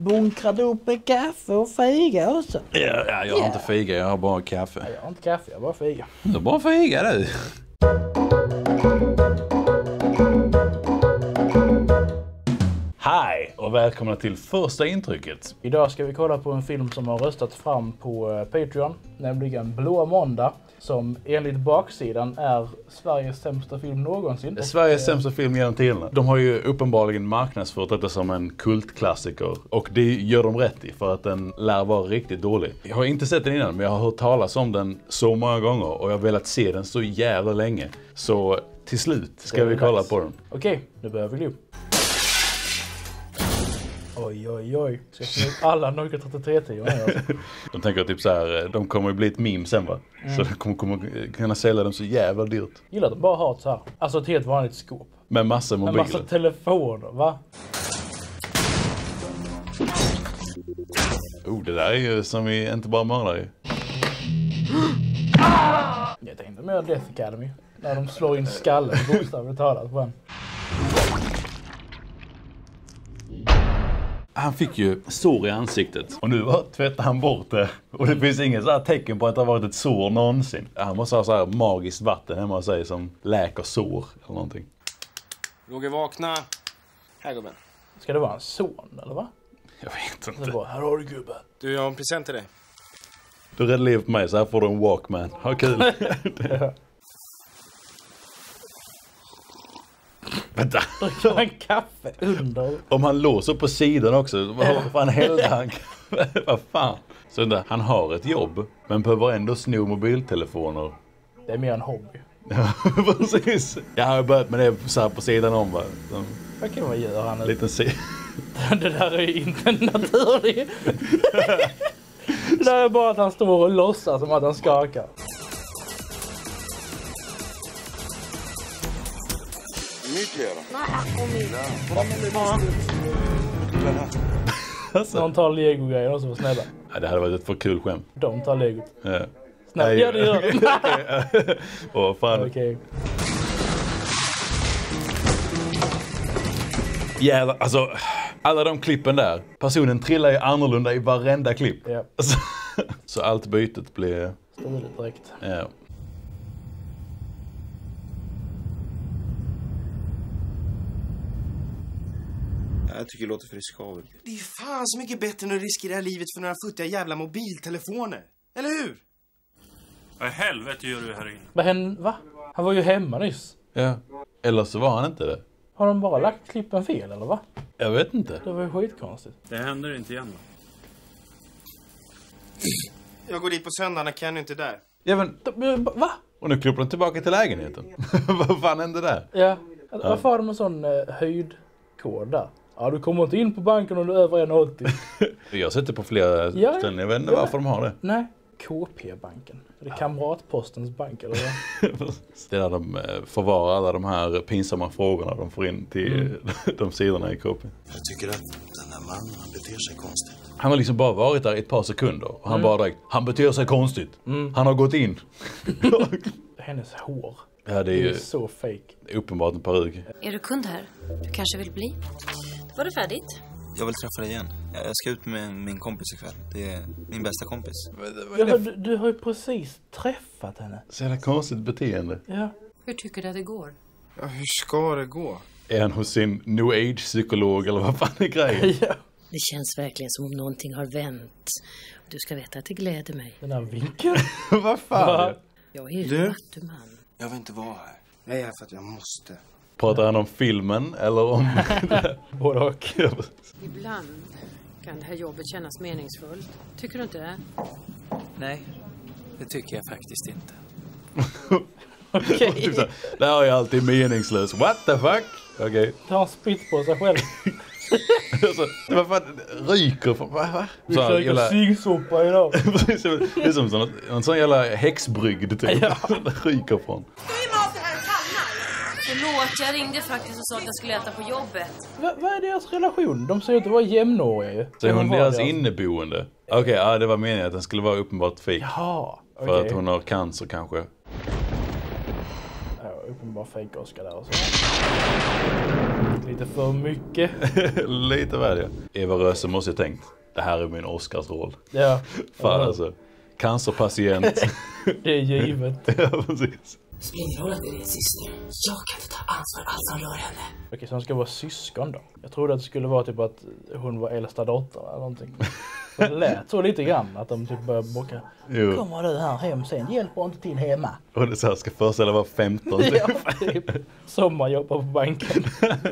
Bunkrade upp med kaffe och figa också. Ja, jag har inte figa, jag har bara kaffe. Nej, jag har inte kaffe, jag har bara figa. Du har bara figa du. Hej och välkomna till första intrycket. Idag ska vi kolla på en film som har röstat fram på Patreon, nämligen Blå måndag, som enligt baksidan är Sveriges sämsta film någonsin. Sveriges sämsta film genom tiderna. De har ju uppenbarligen marknadsfört detta som en kultklassiker. Och det gör de rätt i, för att den lär vara riktigt dålig. Jag har inte sett den innan, men jag har hört talas om den så många gånger. Och jag har velat se den så jävla länge. Så till slut ska vi kolla på den. Okej, nu börjar vi gå. Oj. Ska jag få ut alla Nokia 3310 här? De tänker typ så här, de kommer ju bli ett meme sen va? Så de kommer kunna sälja dem så jävla dyrt. Gillar att de bara har ett så här. Alltså ett helt vanligt skåp. Med massa mobiler. Med massa telefoner, va? Det där är ju som vi inte bara mördar ju. Jag tänkte mer Death Academy. När de slår in skallen bokstavligt talat på en. Han fick ju sår i ansiktet. Och nu tvättar han bort det. Och det finns ingen så här tecken på att det har varit ett sår någonsin. Han måste ha så här magiskt vatten hemma hos sig som läker sår eller någonting. Roger, vakna. Här gubben. Ska det vara en son eller va? Jag vet inte. Det var, här har du gubben. Du, jag har en present till dig. Du räddar livet på mig, så här får du en Walkman. Ha kul. Vänta. Dricker en kaffe under. Om han låser på sidan också, vad fan hällde han? Vad fan? Så där, han har ett jobb, men behöver ändå sno mobiltelefoner. Det är mer en hobby. Ja, precis. Jag har börjat med det så här på sidan om. Va? Vad kan man göra han? Liten Det där är ju inte naturligt. Det där är bara att han står och låtsas som att han skakar. De tar Lego-grejer, de som var snälla. Ja, det hade varit ett för kul skämt. De tar Lego. Ja. Snälla, ja det gör de. Åh fan. Okej. Jävlar, alltså alla de klippen där. Personen trillar ju annorlunda i varenda klipp. Ja. Så allt bytet blir... Storligt direkt. Ja. Jag tycker det låter för riskabelt. Det är ju fan så mycket bättre än att riskera livet för några futtiga jävla mobiltelefoner. Eller hur? Vad i helvete gör du här inne? Vad hände? Va? Han var ju hemma nyss. Ja. Eller så var han inte det. Har de bara lagt klippen fel eller va? Jag vet inte. Det var ju skitkonstigt. Det händer inte igen va? Jag går dit på söndag när Kenny inte är där. Ja men... Va? Och nu klippar de tillbaka till lägenheten. Vad fan hände där? Ja. Varför har de en sån höjdkod där? Ja, du kommer inte in på banken om du är över 1,80. Jag har sett det på flera ställen. Jag vet inte varför de har det. Nej. KP-banken. Är det Kamratpostens bank eller vad? Det är där de förvarar alla de här pinsamma frågorna de får in till de sidorna i KP. Jag tycker att den här mannen, han beter sig konstigt. Han har liksom bara varit där i ett par sekunder. Och han bara direkt, han beter sig konstigt. Han har gått in. Hennes hår. Ja, det är ju så fake. uppenbart en peruk. Är du kund här? Du kanske vill bli? Var det färdigt? Jag vill träffa dig igen. Jag ska ut med min kompis ikväll. Det är min bästa kompis. Ja, du har ju precis träffat henne. Så jävla konstigt beteende. Ja. Hur tycker du att det går? Ja, hur ska det gå? Är han hos sin new age-psykolog eller vad fan är grejen? Ja. Det känns verkligen som om någonting har vänt. Du ska veta att det gläder mig. Den här vinkeln. Vad fan? Jag är Du? ju matteman. Jag vill inte vara här. Jag är här för att jag måste. Pratar han om filmen eller om... Både och. Ibland kan det här jobbet kännas meningsfullt. Tycker du inte det? Nej, det tycker jag faktiskt inte. Typ så, det här är alltid meningslöst. What the fuck? Okej. Tar han sprit på sig själv. Alltså, vad fan, ryker för... Va? Vi försöker sygsoppa idag. Det är som en sån jävla häxbrygd typ. Ja. Ryker från. Förlåt, jag ringde faktiskt och sa att jag skulle äta på jobbet. Vad är deras relation? De ser ut att vara jämnåriga ju. Så hon deras inneboende. Okej, ja, det var meningen att den skulle vara uppenbart fake. Jaha, okej. För att hon har cancer kanske. Ja, uppenbart fake Oscar där och så. Lite för mycket. Lite väl, ja. Eva Röse måste jag tänkt. Det här är min Oscarsroll. Ja. Fan alltså. Cancerpatient. Det är givet. Ja, precis. Spelar roll att det är din syster. Jag kan inte ta ansvar allt som rör henne. Okej, så hon ska vara syskon då. Jag trodde att det skulle vara typ att hon var äldsta dotter eller någonting. Det lät så lite grann att de typ började bocka. Jo. Kommer du här hem sen? Hjälper inte till hemma. Och det så här ska föreställa vara 15 typ. Ja, typ. Sommarjobbar på banken.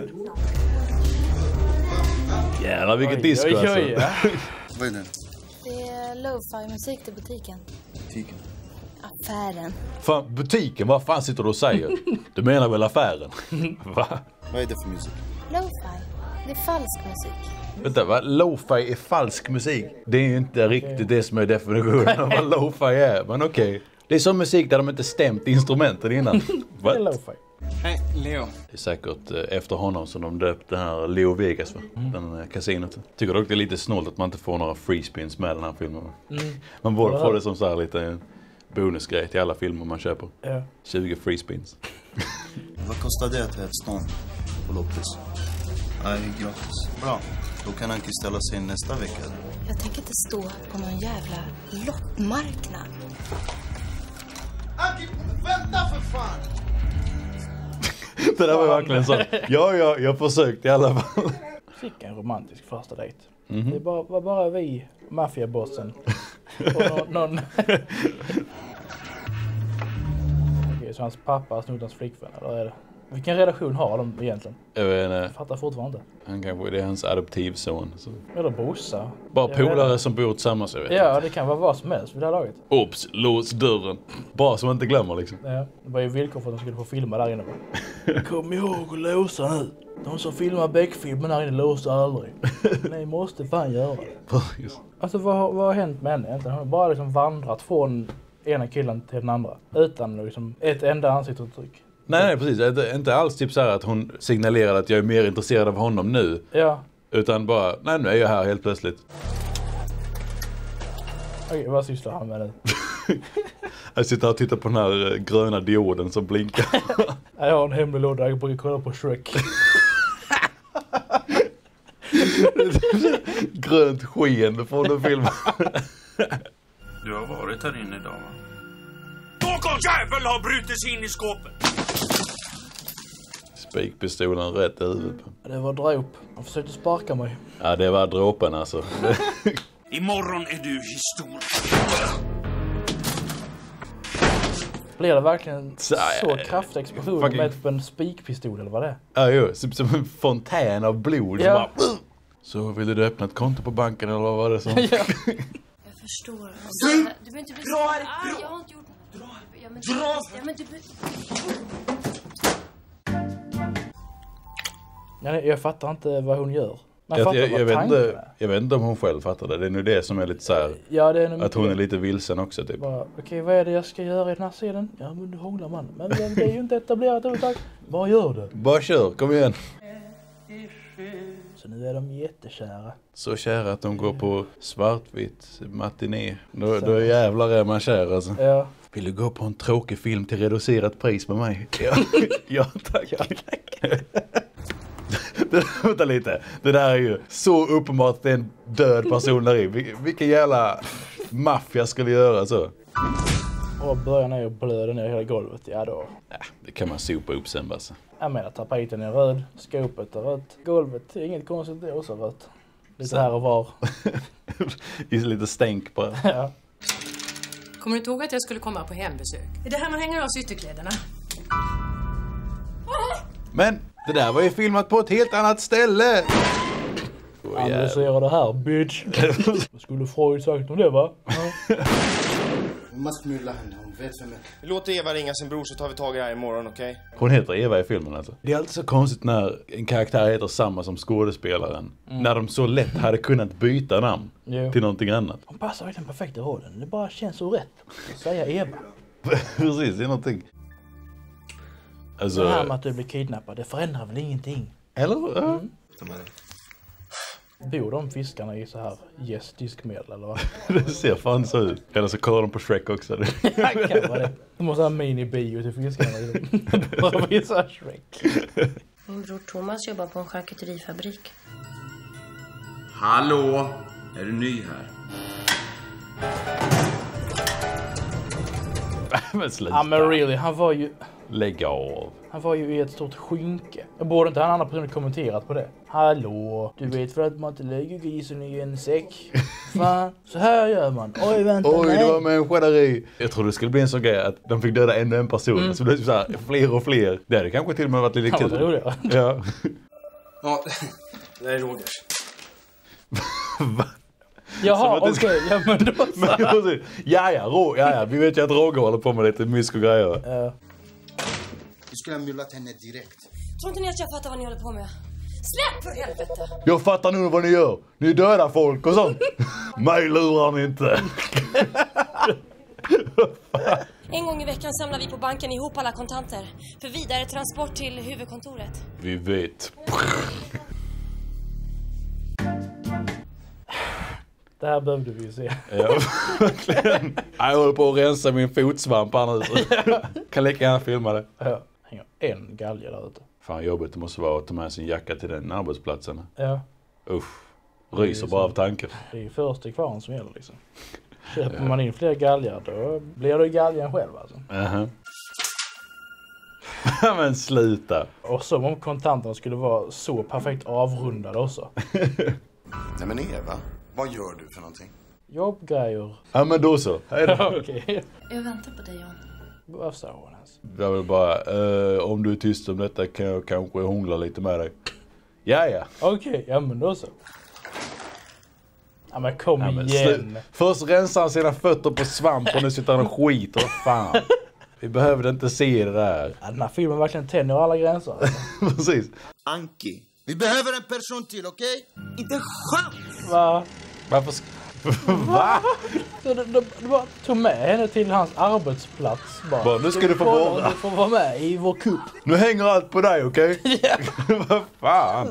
Jävlar vilket disco alltså. Ja. Vad är det? Det är lo-fi musik till butiken. Butiken? Affären. Fan, butiken, vad fan sitter du och säger? Du menar väl affären? Va? Vad är det för musik? Lo-fi. Det är falsk musik. Vänta, va? Lo-fi är falsk musik. Det är ju inte riktigt det som är definitionen av vad lo-fi är. Men okej. Det är som musik där de inte stämt instrumenten innan. Det är lo-fi. Hej, Leo. Det är säkert efter honom som de döpte den här Leo Vegas, va? Den kasinot. Tycker dock det är lite snålt att man inte får några free spins med den här filmen. Man borde få det som så här lite bonusgrej till alla filmer man köper. Ja. 20 free spins. Vad kostar det till ett stånd på loppis? Nej, gratis. Bra. Då kan Anki ställa sig in nästa vecka. Jag tänker inte stå på någon jävla loppmarknad. Anki, vänta för fan! Det där var verkligen så. Ja, jag försökte i alla fall. Fick en romantisk första dejt. Det var bara vi, maffiabossen. Och någon... Okej, så hans pappa har snott hans flickvän, eller är det? Vilken relation har de egentligen? Jag vet inte. Jag fattar fortfarande inte. Han kanske det är hans adoptivson. Så. Eller brorsa. Bara Jag vet polare inte. som bor tillsammans, jag vet Ja, inte. det kan vara vad som helst vid det här laget. Ops, lås dörren. Bara så man inte glömmer liksom. Ja, det var ju villkor för att de skulle få filma där inne. Kom ihåg att låsa nu. De som filmar Beck-filmen här inne låser aldrig. Nej, måste fan göra det. Precis. Alltså vad har hänt med henne egentligen? Hon har bara liksom vandrat från ena killen till den andra. Utan liksom ett enda ansiktsuttryck. Nej, precis. Inte alls typ så här att hon signalerade att jag är mer intresserad av honom nu. Ja. Utan bara, nej nu är jag här helt plötsligt. Okej, vad sysslar han med nu? Jag sitter här och tittar på den här gröna dioden som blinkar. Jag har en hemlig låda, jag brukar kolla på Shrek. Grönt sken från den filmen. Du har varit här inne idag, va? Någon jävel har brutit sig in i skåpet! Spikpistolen rätt i huvudet. Det var dråp. Han försökte sparka mig. Ja, det var dråpen alltså. Imorgon är du historia. Blir det verkligen så Nej, kraftig explosion fucking- med typ en spikpistol eller vad det är? Ja, jo. Som en fontän av blod. Ja. Som bara, så ville du öppna ett konto på banken eller vad var det som? Ja. Jag förstår. Du behöver inte bli så arg. Jag har inte gjort något. Ja, men du... Ja, jag fattar inte vad hon gör. Man Jag fattar vad vet tanken inte, är. jag vet inte om hon själv fattar det. Det är nu det som är lite så här, Ja, det är nog att hon är mycket. lite vilsen också typ. Okej, vad är det jag ska göra i den här scenen? Ja, men du hånglar man. Men det är ju inte etablerat överhuvudtaget. Bara gör det. Bara kör, kom igen. Så nu är de jättekära. Så kära att de går på svartvitt matiné. Då jävlar är man kär alltså. Ja. Vill du gå på en tråkig film till reducerat pris med mig? Ja, ja tack. Vänta lite. Det där är ju så uppenbart att det är en död person där i. Vilken jävla maffia skulle göra så? Och börjar ner och blöder ner hela golvet. Ja då. Ja, det kan man sopa upp sen bara. Jag menar, tapeten är röd. Skåpet är rött. Golvet är inget konstigt. Det är också rött. Lite Så. här och var. Lite stänk på det. Ja. Kommer du inte ihåg att jag skulle komma på hembesök? Det är det här man hänger av ytterkläderna. Men det där var ju filmat på ett helt annat ställe. Analysera det här, bitch. Vad skulle Freud sagt om det, va? Ja. Hon måste knulla henne, hon vet för mig. Låt Eva ringa sin bror så tar vi tag i det här imorgon, okej? Hon heter Eva i filmen alltså. Det är alltid så konstigt när en karaktär heter samma som skådespelaren. När de så lätt hade kunnat byta namn till någonting annat. Hon passar verkligen perfekt i rollen. Det bara känns så rätt. Att säga Eva. Precis, det är någonting. Alltså, Det här med att du blir kidnappad, det förändrar väl ingenting? eller? Ja. Bor de fiskarna i så här diskmedel eller vad? Det ser fan så ut. Eller så kollar de på Shrek också. Det kan vara det. De måste ha en mini-bio till fiskarna. Bara visa Shrek. Min bror Thomas jobbar på en charkuterifabrik. Hallå? Är du ny här? Men sluta. Ja men really, han var ju... Lägg av. Han var ju i ett stort skynke. Jag borde inte ha en annan person kommenterat på det. Hallå, du vet för att man inte lägger grisen i en säck. Fan, så här gör man. Oj, vänta, Oj, det var människorädderi. Jag trodde det skulle bli en sån grej att de fick döda ännu en person. Så det blev så här, fler och fler. Det hade kanske till och med varit lite kul. Roligare. Ja. Ja, det är Rogers. Va? Jaha, okej. Ja, men då så. Ja, vi vet ju att Roger håller på med lite mysk och grejer. Du skulle ha myllat henne direkt. Tror inte ni att jag fattar vad ni håller på med? Släpp för helvete! Jag fattar nu vad ni gör. Ni dödar folk och sånt. Mig lurar ni inte. En gång i veckan samlar vi på banken ihop alla kontanter. För vidare transport till huvudkontoret. Vi vet. Det här behövde vi ju se. Ja, verkligen. Jag håller på att rensa min fotsvamp här nu. Kan lika gärna filma det. Ja, hänger en galge där ute. Fan jobbigt det måste vara att ta med sin jacka till den arbetsplatsen. Ja. Usch. Ryser bara av tanken. Det är ju först till kvarn som gäller liksom. Köper man in fler galgar då blir det galgen själv alltså. Men sluta. Och som om kontanterna skulle vara så perfekt avrundade också. Nej men Eva, vad gör du för någonting? Jobbgrejer. Ja men då så. Hej då. Okej. Jag väntar på dig, Jan. Vad sa hon ens? Jag vill bara, om du är tyst om detta kan jag kanske hångla lite med dig. Ja. Okej, ja men då så. Ja men kom Ja, men igen. Först rensar han sina fötter på svamp och nu sitter han och skiter. Fan. Vi behövde inte se det där. Ja, den här filmen verkligen tänjer alla gränser. Precis. Anki, vi behöver en person till, okej? Inte chans! Va? Varför Va? Så de bara tog med henne till hans arbetsplats. Bara, nu ska du få vara. Du får vara med i vår kupp. Nu hänger allt på dig, okej? Ja. Vad fan?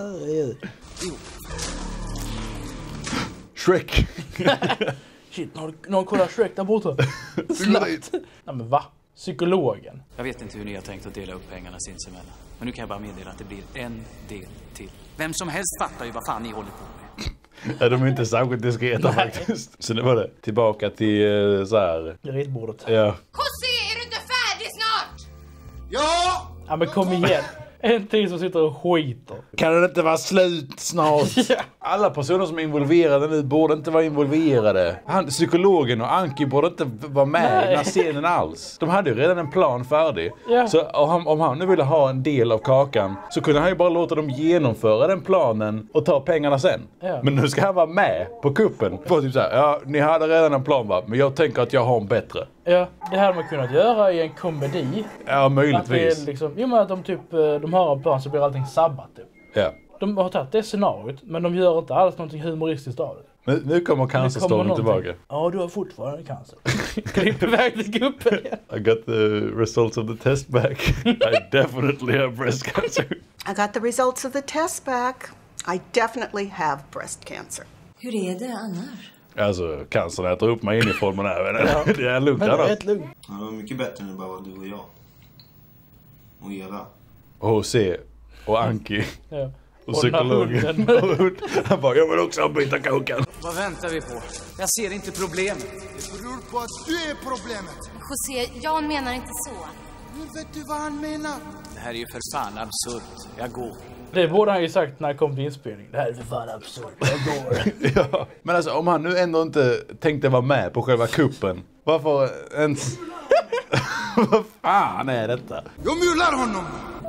Shrek. Shit, någon kollar Shrek där borta. Snabbt. Nej men va? Psykologen. Jag vet inte hur ni har tänkt att dela upp pengarna sinsemellan. Men nu kan jag bara meddela att det blir en del till. Vem som helst fattar ju vad fan ni håller på med. Ja, de är inte särskilt diskreta faktiskt. Så nu var det tillbaka till så här. Ritbordet. Ja. José, är du inte färdig snart? Ja! Ja men kom igen. En till som sitter och skiter. Kan det inte vara slut snart? Ja. Alla personer som är involverade nu borde inte vara involverade. Psykologen och Anki borde inte vara med i den här scenen alls. De hade ju redan en plan färdig. Ja. Så om han nu ville ha en del av kakan så kunde han ju bara låta dem genomföra den planen och ta pengarna sen. Ja. Men nu ska han vara med på kuppen. På typ så här, ja, ni hade redan en plan va? Men jag tänker att jag har en bättre. Ja, det hade man kunnat göra i en komedi. Ja, möjligtvis. Att det är liksom, jo men att de har en plan så blir allting sabbat typ. Ja. De har tagit det scenariot, men de gör inte alls någonting humoristiskt av det. Nu kommer cancerstormen tillbaka. Ja, du har fortfarande cancer. Klipp iväg till guppen igen. I got the results of the test back. I definitely have breast cancer. I got the results of the test back. I definitely have breast cancer. Hur är det annars? Alltså, cancern äter upp mig inifrån men det är lugnt Men annars. det är ett lugnt. Ja, det var mycket bättre än bara du och jag. Och Eva. Och José och Anki. Ja. Och psykologen. Han bara, jag vill också byta kokan. Vad väntar vi på? Jag ser inte problemet. Det beror på att du är problemet. José, Jan menar inte så. Nu vet du vad han menar. Det här är ju för fan absurt. Jag går. Det borde han ju sagt när han kom till inspelning. Det här är för fan absurt. Jag går. Ja, men alltså om han nu ändå inte tänkte vara med på själva kuppen. Varför ens... Vad fan är detta? Jag mular honom!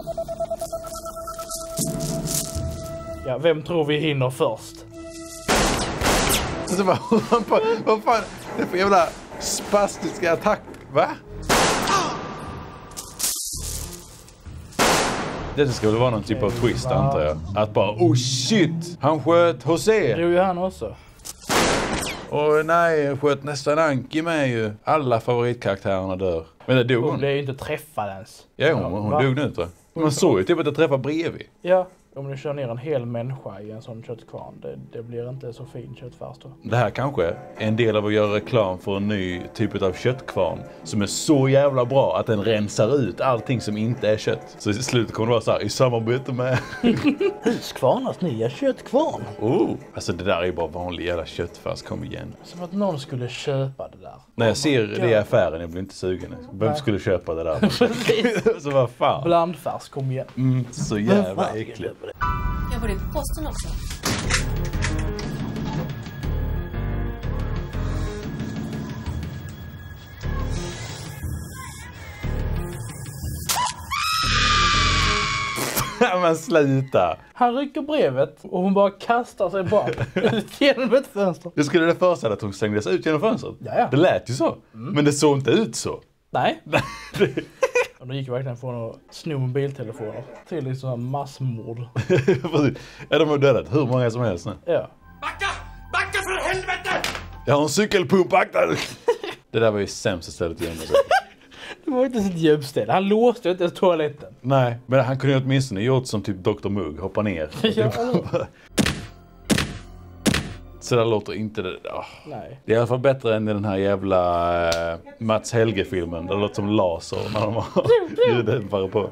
Ja, vem tror vi hinner först? Alltså, vad fan? Det är för jävla spastiska attack. Va? Det ska väl vara någon typ av twist antar jag. Att bara, oh shit! Han sköt José. Det gjorde ju han också. Och nej, han sköt nästan Anki med ju. Alla favoritkaraktärerna dör. Men det dog Hon hon. blev ju inte träffad ens. Ja, hon dog nu tror jag. Man såg ju typ att jag träffade bredvid. Ja, Om du kör ner en hel människa i en sån köttkvarn, det blir inte så fin köttfärs då. Det här kanske är en del av att göra reklam för en ny typ av köttkvarn som är så jävla bra att den rensar ut allting som inte är kött. Så i slutet kommer det vara så här, i samarbete med Husqvarnas nya köttkvarn. Alltså det där är ju bara vanlig jävla köttfärs, kom igen. Som att någon skulle köpa det där. När jag ser det i affären, jag blir inte sugen. Vem skulle köpa det där? Precis. Så vad fan? Blandfärs, kom igen. Så jävla äckligt. Jag var det på posten också. Men sluta. Han rycker brevet och hon bara kastar sig bara ut genom ett fönster. Jag skulle det föreställa att hon slängdes ut genom fönstret. Ja. Det lät ju så. Men det såg inte ut så. Nej. Och då gick verkligen från att sno mobiltelefoner till liksom massmord. Ja, de har dödat hur många som helst nu. Ja. Backa för helvete! Jag har en cykelpump, akta! Det där var ju sämsta stället att gömma sig. Det var inte ens ett gömställe. Han låste inte ens toaletten. Nej, men han kunde ju åtminstone gjort som typ Dr. Mugg, hoppa ner. Ja, Så det låter inte det. Nej. Det är i alla fall bättre än den här jävla Mats Helge-filmen. Det låter som laser när de har ljuddämpare på.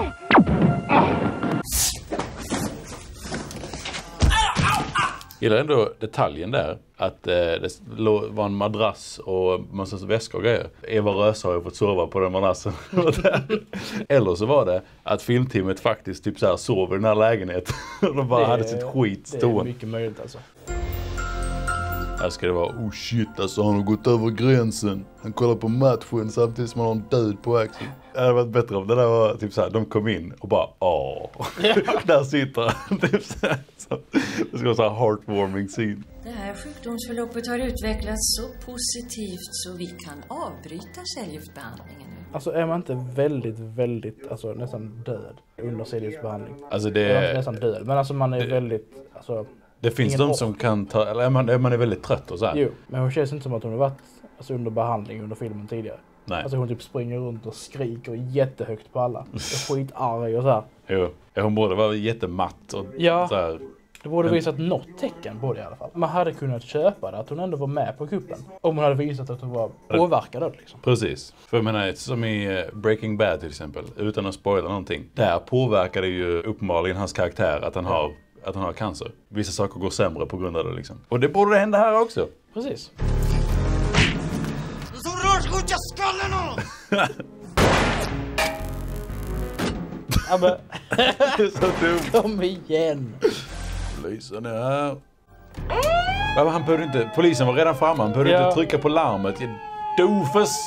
Jag gillar ändå detaljen där. Att det var en madrass och massa väskor och grejer. Eva Röse har ju fått sova på den madrassen. Eller så var det att filmteamet faktiskt typ så här sov i den här lägenheten. Och de bara hade sitt skit stående. Det är mycket möjligt alltså. Här ska det vara, oh shit alltså, han har gått över gränsen. Han kollar på matchen samtidigt som han har en död på axeln. Det hade varit bättre om det där var typ såhär, de kom in och bara, där sitter han. Typ såhär. Det ska vara så här heartwarming scene. Det här sjukdomsförloppet har utvecklats så positivt så vi kan avbryta cellgiftsbehandlingen nu. Alltså är man inte väldigt, alltså nästan död under cellgiftsbehandling? Alltså det är... nästan död, men alltså man är väldigt, alltså... Det finns de som kan ta, eller man är väldigt trött och så här. Jo, men hon känns inte som att hon har varit under behandling under filmen tidigare. Nej. Alltså hon typ springer runt och skriker jättehögt på alla. Och skitarg och så här. Jo, hon borde vara jättematt och så här. Det borde visat något tecken på det i alla fall. Man hade kunnat köpa det, att hon ändå var med på kuppen. Om hon hade visat att hon var påverkad liksom. Precis. För jag menar, som i Breaking Bad till exempel, utan att spoila någonting. Där påverkar det ju uppenbarligen hans karaktär att han har cancer. Vissa saker går sämre på grund av det liksom. Och det borde hända här också. Precis. Så rörskuta skallen honom! Ja men... Det är så dumt. Kom igen. Polisen är här. Men han behövde inte... Polisen var redan framme. Han behövde inte trycka på larmet. Doofus!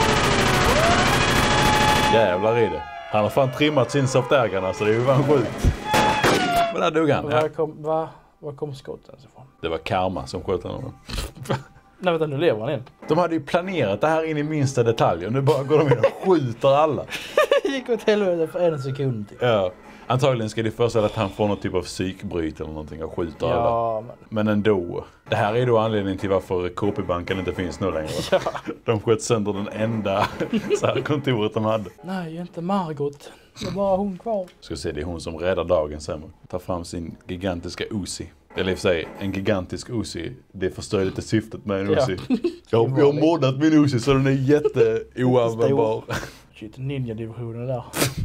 Jävlar i det. Han har fan trimmat sin softägarna så det är ju fan sjukt. Men där dog han. Var kom skotten ifrån? Det var Karma som sköt honom. Nej vänta, nu lever han in. De hade ju planerat det här in i minsta detalj. Och nu bara går de in och skjuter alla. Det gick åt helvete för en sekund till. Ja. Antagligen ska det föreställa att han får någon typ av psykbryt eller någonting och skjuter alla. Men ändå. Det här är då anledningen till varför KP-banken inte finns nu längre. Ja. De sköt sönder den enda så här kontoret de hade. Nej, inte Margot. Det är bara hon kvar. Ska se, det är hon som räddar dagen sämre. Tar fram sin gigantiska Uzi. Eller i och för sig, en gigantisk Uzi. Det förstör lite syftet med en Uzi. Jag har mordat min Uzi så den är jätteoanvändbar. Shit, ninja-divisionen där.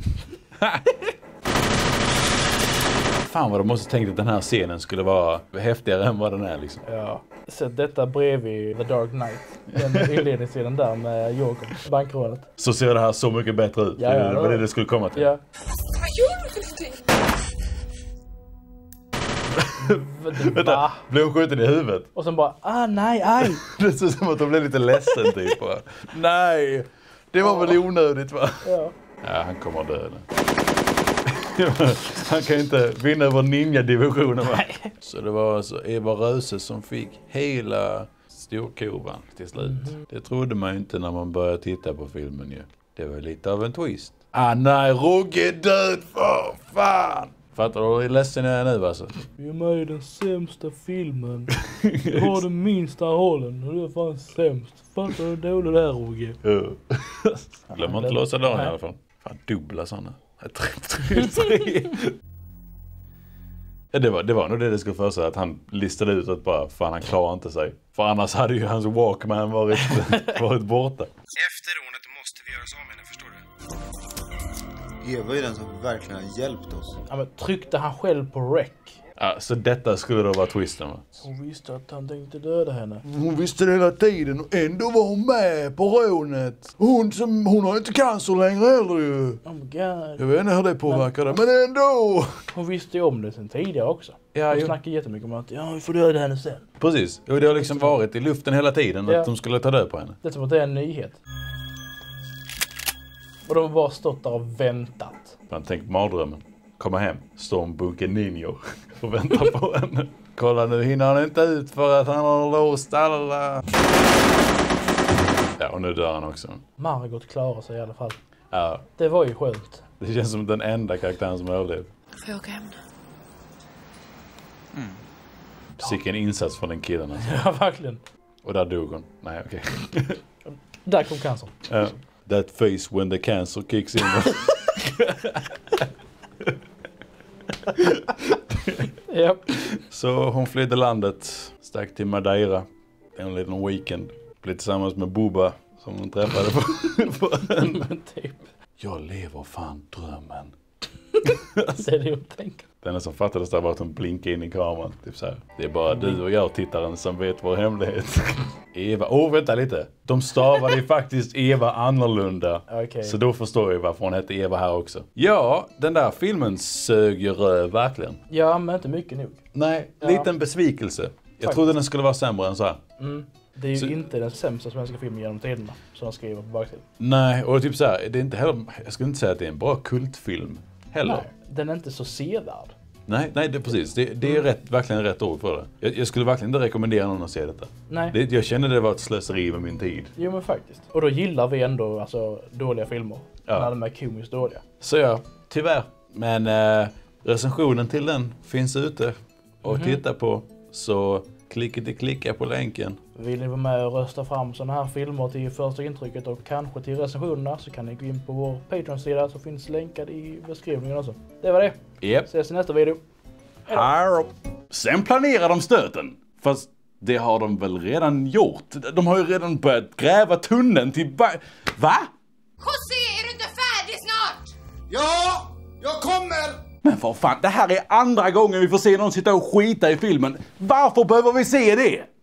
Fan vad de måste tänkt att den här scenen skulle vara häftigare än vad den är liksom. Ja. Så detta bredvid The Dark Knight. Den inledningsscenen där med Joker, bankrånet. Så ser det här så mycket bättre ut. Ja, det var det skulle komma till. Ja. Vad gör du för någonting? Vänta, blev hon skjuten i huvudet? Och sen bara, nej, aj. Det ser som att de blev lite ledsen typ. Nej, det var väl onödigt va? Ja. Ja, han kommer att dö nu. Han kan inte vinna över ninja-divisionen va? Så det var alltså Eva Röse som fick hela storkovan till slut. Det trodde man ju inte när man började titta på filmen ju. Det var lite av en twist. Nej, Rogge är död för fan! Fattar du hur ledsen jag är nu alltså? Vi är med i den sämsta filmen. Du har den minsta rollen och du är fan sämst. Fattar du hur dålig det är, Rogge? Ja. Glöm inte låsa dagen i alla fall. Fan, dubbla sådana. Det var nog det skulle för sig, att han listade ut att bara, fan han klarar inte sig. För annars hade ju hans Walkman varit borta. Efter rånet måste vi göra oss av med henne, förstår du? Eva är den som verkligen har hjälpt oss. Ja, men tryckte han själv på rec? Ja, så detta skulle då vara twisten, va? Hon visste att han tänkte döda henne. Hon visste det hela tiden och ändå var hon med på rånet. Hon har inte cancer längre heller ju. Oh my god. Jag vet inte hur det påverkar det, men ändå. Hon visste ju om det sen tidigare också. Ja, hon snackade jättemycket om att vi får döda henne sen. Precis, och det har liksom varit i luften hela tiden att de skulle ta död på henne. Det är som att det är en nyhet. Och de har bara stått där och väntat. Man tänker på mardrömmen. Komma hem, stormbunken Ninjo och vänta på henne. Kolla, nu hinner han inte ut för att han har låst alla. Ja, och nu dör han också. Margot klarar sig i alla fall. Ja. Det var ju skönt. Det känns som den enda karaktären som överlevde. Får jag åka hem nu? Sicken insats från den killen alltså. Ja, verkligen. Och där dog hon. Nej, okej. Där kom cancer. That face when the cancer kicks in. Yep. Så hon flydde landet, stack till Madeira en liten weekend. Blev tillsammans med Bubba som hon träffade på en. Typ. Jag lever fan drömmen. Det är det jag tänker. Det enda som fattades där var att hon blinkade in i kameran. Typ så här. Det är bara du och jag, tittaren, som vet vår hemlighet. Eva, vänta lite. De stavade ju faktiskt Eva annorlunda. Okay. Så då förstår jag varför hon hette Eva här också. Ja, den där filmen sög ju röv verkligen. Ja, men inte mycket nog. Nej, liten besvikelse. Jag trodde den skulle vara sämre än så här. Det är ju inte den sämsta svenska filmen genom tiderna, som de skriver på baksidan. Nej, och typ så här, det är inte heller, jag skulle inte säga att det är en bra kultfilm heller. Nej, den är inte så sevärd. Nej, det är precis. Det är verkligen rätt ord för det. Jag skulle verkligen inte rekommendera någon att se detta. Nej. Jag kände det var ett slöseri med min tid. Jo, men faktiskt. Och då gillar vi ändå alltså dåliga filmer. Ja. När de är komiskt dåliga. Så ja, tyvärr. Men recensionen till den finns ute och titta på. Så klicka på länken. Vill ni vara med och rösta fram sådana här filmer till första intrycket och kanske till recensionerna, så kan ni gå in på vår Patreon-sida som finns länkad i beskrivningen också. Det var det. Yep. Ses i nästa video. Här. Sen planerar de stöten. Fast det har de väl redan gjort. De har ju redan börjat gräva tunneln till... Va? José, är du inte färdig snart? Ja, jag kommer! Men vad fan, det här är andra gången vi får se någon sitta och skita i filmen. Varför behöver vi se det?